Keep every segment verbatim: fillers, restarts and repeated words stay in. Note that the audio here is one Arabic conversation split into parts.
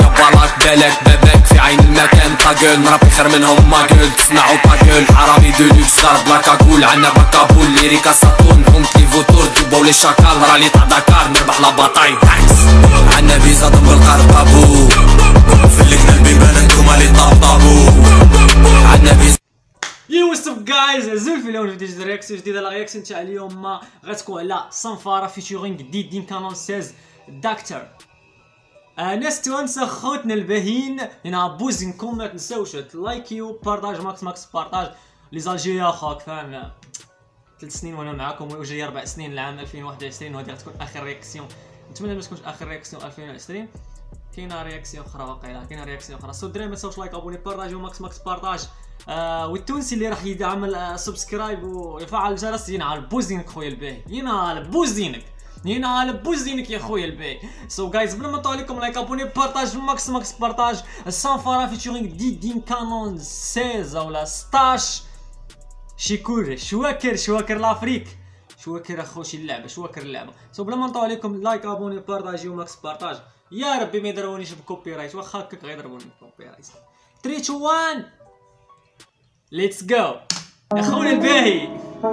بالك بالك باباك في عين المكان طاقل نربي خير منهم ماكل تسمعوا طاقل حرامي دولوكس ضرب لا كاكول عنا باكابول ليريكا ساطون هم كليفوتور جيبو لي شاكال راني تاع داكار نربح لا باطاي تاكس عنا فيزا ضم القارب طابو فلكنا البيبان انتوما لي طابطابو عنا فيزا. يو واتس اب جايز زلفي اليوم فيديو رياكسيون جديده. لا رياكسيون تاع اليوم ما غتكون على صنفاره فيتشرينغ جديد ديم كانون ستة عشر داكتر. آه ناس توانسه خوتنا الباهيين هنا بوزينكم ما تنساوش لايكيو بارطاج ماكس ماكس بارطاج لي زالجيريا خاك فاهم ثلاث سنين وانا معاكم وجاي اربع سنين العام ألفين وواحد وعشرين وهذه غتكون اخر رياكسيون. نتمنى ما تكونش اخر رياكسيون ألفين وعشرين. كاينه رياكسيون اخرى واقيلا كاينه رياكسيون اخرى سو دراري ما تنساوش لايك ابوني بارطاجيو ماكس ماكس بارطاج. آه والتونسي اللي راح يعمل آه سبسكرايب ويفعل الجرس ينعل بوزينك خويا الباهي ينعل بوزينك ينعل بوزينك يا خويا الباهي. سو جايز بلا ما نطول عليكم لايك ابوني بارطاج ماكس ماكس بارطاج. الصنفره فيتشرينغ دي ديم كانون ستة عشر ولا ستة عشر شيكور شواكر شواكر لافريك شواكر اخوشي اللعبه شواكر اللعبه. سو بلا ما نطول عليكم لايك ابوني بارطاجيو ماكس بارطاج. يا ربي ما يضربونيش بكوبي رايت واخا هكاك غيضربوني بكوبي رايت. ثلاثة اثنين واحد ليتس جو يا خويا الباهي.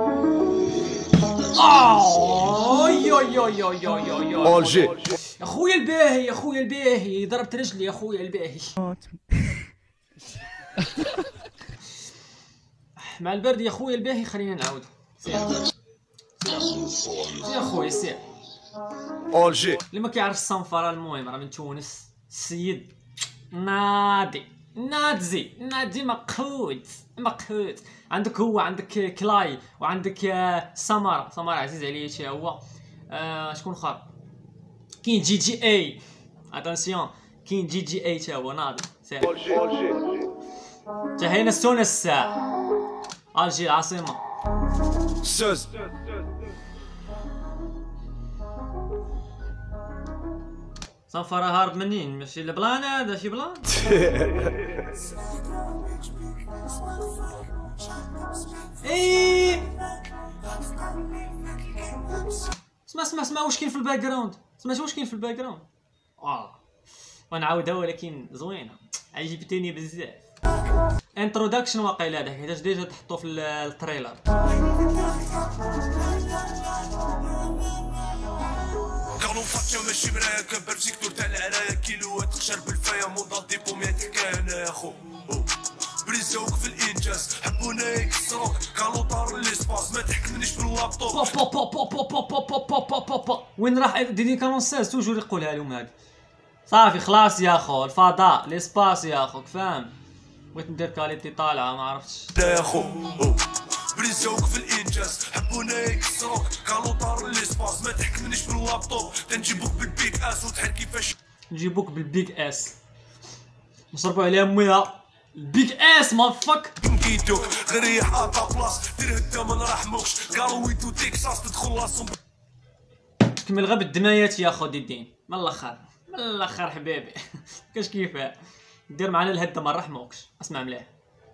اوه يو يو يو يو يو يو اولجي يا خويا الباهي يا خويا الباهي ضربت رجلي يا خويا الباهي. مع البرد يا خويا الباهي خلينا نعاودو. سير سير يا خويا سير. اولجي اللي ما كيعرفش الصنفره المهم راه من تونس السيد نادي نادزي نادي مقود مقود. عندك هو عندك كلاي وعندك سمارة سمارة عزيز عليا شي هو. آه شكون اخر كاين جي جي اي اتونسيون كاين جي جي اي تا هو ناضي سير. تا هنا تونس الساعة الجي العاصمة سوز صنفرة هارب منين ماشي البلان هذا شي بلان. ايه اسمع اسمع اسمع واش كاين في الباك جراوند سمعت واش كاين في الباك جراوند. اه ونعاودها ولكن زوينه عجبتني بزاف. انتروداكشن واقيلا هذاك حيتاش ديجا تحطو في التريلر. كانوا فاتشا ماشي مرايا كبر في سيكتور تاع العرايا كيلوات خشر بالفايا مضاد ديبو مية حكايه يا خو بريزوك في الانجاز حبونا يكسروك كانوا طاروا ليسباس ما تحكمنيش باللابطوب. وين راح ديدي كانون ستة توجور يقولها لهم هادي صافي خلاص يا خو الفضاء ليسباس يا خوك فاهم. بغيت ندير كاليتي طالعه ما عرفتش يا خو بريزوك في الانجاز حبونا يكسروك كانوا طاروا ليسباس ما تحكمنيش باللابطوب تنجيبوك بالبيك اس وتحل كيفاش نجيبوك بالبيك اس نشربوا عليها مويه البيك اس ما فك نكيتوك غير ريح اطا بلاص دير هدا ما نرحموكش قالوا ويتو تكساس تدخل لاصوم كمل غير بالدمايات يا خو ديدين من الاخر من الاخر حبيبي كاش كيفاه دير معنا الهده ما نرحموكش. اسمع مليح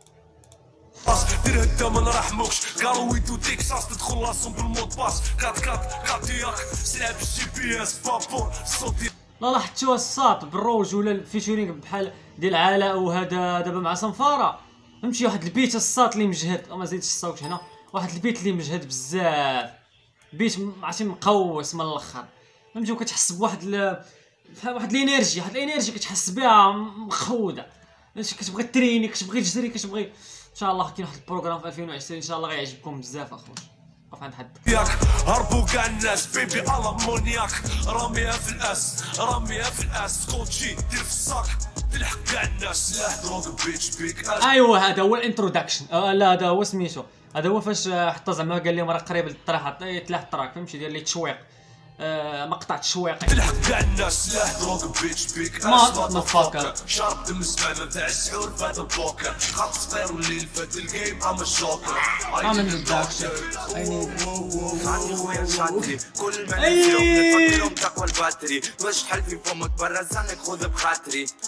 دير هدا ما نرحموكش قالوا ويتو تكساس تدخل لاصوم بالمود باس كات كات كاتياك سلعب الجي بي اس بابور صوتي لا لاحظتوها الساط بالروج ولا الفيتشرينغ بحال ديال علاء وهذا دابا مع صنفاره فهمتي. واحد البيت الساط اللي مجهد ما زيدتش الصوت هنا واحد البيت اللي مجهد بزاف بيت عرفتي مقوس من الاخر فهمتي وكتحس بواحد ال... واحد الانرجي واحد الانرجي كتحس بها مخوده فهمتي كتبغي تريني كتبغي تجري كتبغي ان شاء الله كاين واحد البروغرام في ألفين وعشرين ان شاء الله غيعجبكم بزاف اخويا. وقف عند حد ياك هربوا كاع الناس بيبي الامونياك راميها في الاس راميها في الاس كوتشي دير في الصاك تلحق كاع الناس سلاح دروك بيتش بيك ايوا هذا هو الانتروداكشن. آه لا هذا هو سميتو هذا هو فاش حتى زعما قال لهم راه قريب للطريح يتلاح الطراك فهمتي دير لي تشويق آه مقطع تشويقي تلحق كاع الناس سلاح دروك بيتش بيك ما مفكر شرب دم الزبانه تاع السحور فات البوكر خاط فطير والليل فات الجيم ام الجوكر ام الانتروداكشن عندي خويا شاطري كل ما نفيهم نفكرهم تقوى الباتري واش تحل في فمك برا زانك خذ بخاطري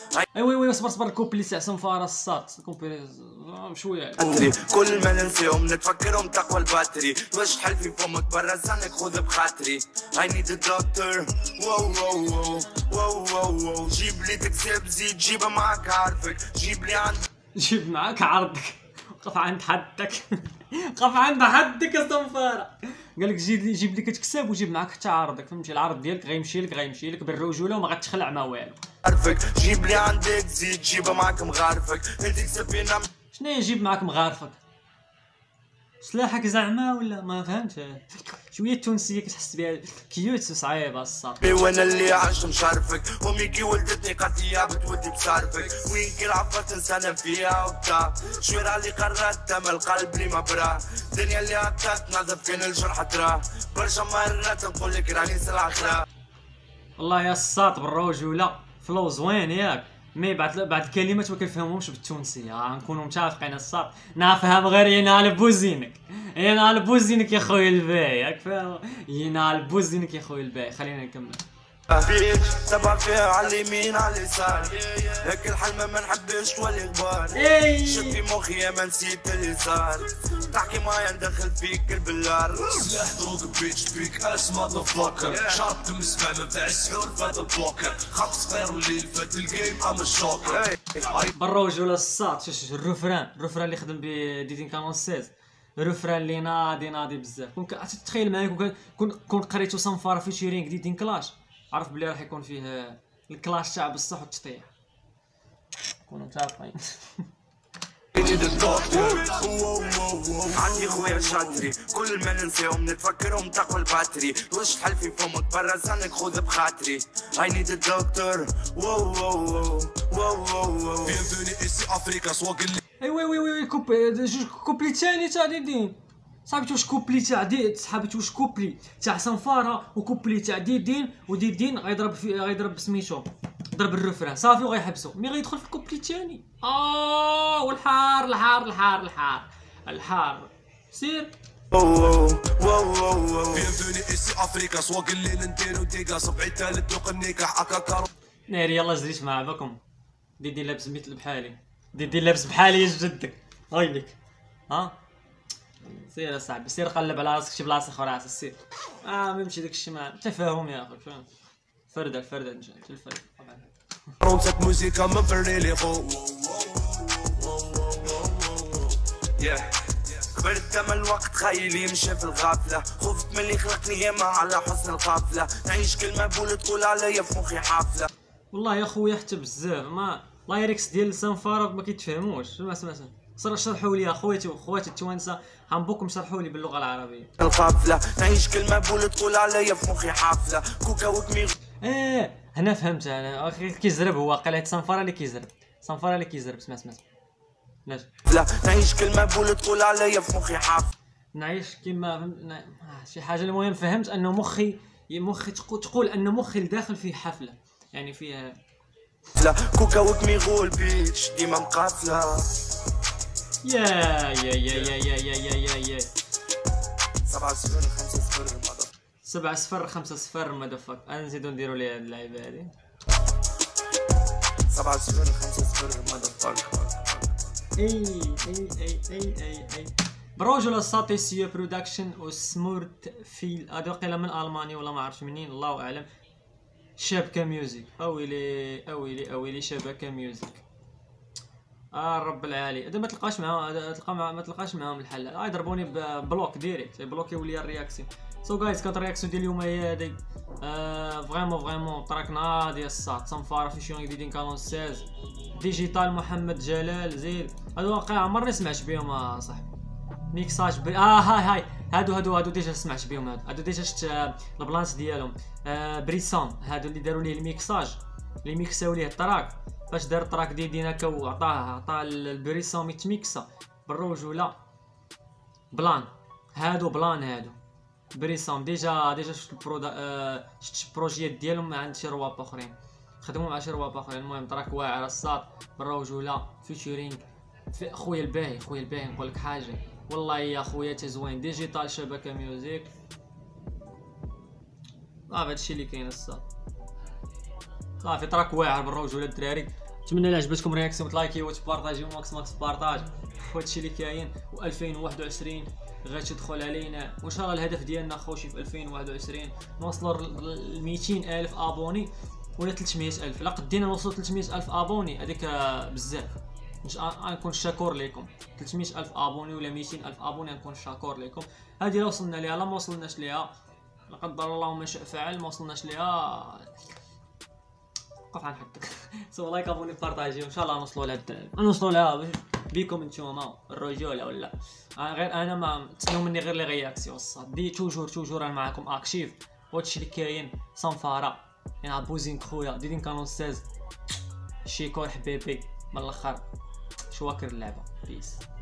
اي وي وي صبر صبر الكوبلي تاع سنفارة الساط كوبلي بشويه أدري كل ما ننسيهم نتفكرهم تقوى الباتري واش تحل في فمك برا زنك خذ بخاطري I need a doctor واو واو واو واو واو واو جيب لي تكسب زيد جيبها معاك عارفك جيب لي عند جيب معاك عرضك قف عند حدك قف عند حدك يا صنفارة قالك جيب لي جيب لي كتكسب وجيب معاك حتى عرضك فهمتي العرض ديالك غيمشي لك غيمشي لك بالرجوله وما غتخلع ما والو عارفك جيب لي عندك زيد جيبها معاك مغارفك انت تكسب فينا شنو يجيب معاك مغارفك سلاحك زعما ولا ما فهمتش شويه التونسيه كتحس بها كيوت صعيبه الصاط وانا اللي عايش مشارفك امي كي ولدتني قالت لي بتودي بصارفك وين كي العفات انسان فيها وبتاع شويرة اللي قررت تم القلب لي ما برا الدنيا اللي عطات نظف كان الجرح تراه برشا مرات نقول لك راني سلعة خلا والله يا الساط بالرجوله فلو زوين ياك مي بعد بعد الكلمات ما كنفهمهمش بالتونسيه ها نكونوا متفقين الساط نفهم غير ينال بوزينك ينال بوزينك يا خويا الباي ياك فاهم ينال بوزينك يا خويا الباي خلينا نكمل فيك تبع فيها على اليمين على اليسار هيك الحلمة ما نحبش تولي غبار شد في مخي يا ما نسيت اللي صار تحكي معايا ندخل فيك البلار سلاح دروغ بيتش بيك اس ماذر فاكر شرط مسمع ما نفع السحور فات البوكر خط صغير الليل فات الجيم ام الشوكر بالرجوله الساط شوف الرفران الرفران اللي خدم بديدين كانون ستاشر الرفران اللي ناضي ناضي بزاف كون تخيل معايا كون كون قريتو صنفارة في شيرين جديدين كلاش عرف بلي راح يكون فيه الكلاش تاع بصح والتطيح كونوا متفقين عندي خويا شاطري كل ما ننساهم نتفكرهم تقوى الباتري واش تحل في فمك برا زنك خذ بخاطري I need a doctor واو واو واو واو واو واو bienvenue ici افريكا سواق اللي اي وي وي وي كوب جوج كوبلي ثاني تاع ديدين صاحبتي واش كوبلي تاع دي صاحبتي واش كوبلي تاع صنفارة وكوبلي تاع ديدين وديدين غيضرب في غيضرب سميتو ضرب الرفران صافي وغيحبسو مي غيدخل في الكوبلي الثاني اه والحار الحار الحار الحار الحار سير واو واو واو bienvenue ici افريكا سواق الليل نديرو ديكا صبعي تالت دوق النكاح هكا كارو ناري يلا جريت مع بكم ديدين لابس مثل بحالي ديدين لابس بحالي يا جدك هايلك ها سير اصاحبي سير قلب على راسك شي بلاصه اخرى عسى سير اه ما يمشي داك الشيء مع تفاهم يا اخي فهمت فرده الفرده نجي الفرده روسك موسيقى من فريلي خو يا كبرت دم الوقت خيلي مشى في الغافله خفت من اللي خلقني ياما على حسن القافله نعيش كلمه بول تقول عليا في مخي حافله والله يا خويا حتى بزاف ما لايركس ديال صنفارة ما كيتفهموش سمع سمع سمع صرا شرحوا لي اخواتي واخواتي التوانسه حنبوكم شرحوا لي باللغه العربيه القافله نعيش كلمه بول تقول عليا في مخي حافله كوكا وكمي ايه هنا فهمت انا اخي كيزرب هو قلعه صنفارة اللي كيزرب صنفارة اللي كيزرب سمع سمع لاش لا نعيش كلمه بول تقول عليا في مخي حافله نعيش كيما نا... آه شي حاجه المهم فهمت انه مخي مخي تقول تقول ان مخي الداخل فيه حفله يعني فيها لا كوكا وكمي غول بيتش ديما مقافله يا يا يا يا يا يا يا يا يا سبعة صفر خمسة صفر سبعة صفر خمسة صفر مدفك نزيدو نديرو ليها هاد اللعيبه هادي سبعة صفر خمسة صفر مدفك اي اي اي اي اي اي برجل ساتيسيو برودكشن وسمورت فيل هذا قيل من المانيا ولا ما عرفتش منين الله اعلم شبكه ميوزك اويلي اويلي اويلي شبكه ميوزك اه رب العالي هذا ما تلقاش معاهم تلقى ما تلقاش معاهم الحل اه يضربوني ببلوك ديريكت بلوكيو ليا الرياكسيون سو جايز كانت الرياكسيون ديال اليوم هي هادي آه فريمون فريمون تراك ناضي الصاط صنفارة في شي جديدين كانون ستاشر ديجيتال محمد جلال زيد هادو واقع عمرني سمعت بهم اصاحبي ميكساج بي... اه هاي هاي هادو هادو هادو ديجا سمعت بهم هادو هادو ديجا شفت آه البلانس ديالهم آه بريسون هادو اللي داروا ليه الميكساج اللي ميكساو ليه التراك فاش دار التراك ديال هكا وعطاه عطاه البريسون ميتميكسا بالرجوله بلان هادو بلان هادو بريسون ديجا ديجا شفت البرودا آه شفت البروجيات ديالهم عند شي رواب اخرين خدموا مع شي رواب اخرين المهم تراك واعر الساط بالرجوله فيتشرينغ في خويا الباهي خويا الباهي نقول لك حاجه والله يا خويا تزوين ديجيتال شبكه ميوزيك صافي هادشي اللي كاين الساط صافي تراك واعر بالرجوله الدراري نتمنى الا عجبتكم رياكسيون تلايكي وتبارطاجيو ماكس ماكس بارطاج وهادشي اللي كاين. و ألفين وواحد وعشرين غتدخل علينا وان شاء الله الهدف ديالنا خوشي في ألفين وواحد وعشرين نوصلوا ل ميتين الف ابوني ولا ثلاثمية الف. لا قدينا نوصلوا ثلاثمية الف ابوني هذيك بزاف، مش غنكون شكور لكم. ثلاثمية الف ابوني ولا ميتين الف ابوني غنكون شكور لكم. هذه لا وصلنا ليها لا ما وصلناش ليها لا قدر الله ما شاء فعل ما وصلناش ليها وقف عن حدك. سو لايك ابوني بارطاجيو ان شاء الله نوصلوا لهاد نوصلوا لها بيكم نتوما الرجوله ولا غير انا ما تسناو مني غير لي رياكسيون الصاد دي توجور توجور انا معاكم اكتيف. وهادشي اللي كاين صنفاره يعني بوزين خويا ديدين كانون ستة عشر شيكور حبيبي من الاخر شواكر اللعبه بيس.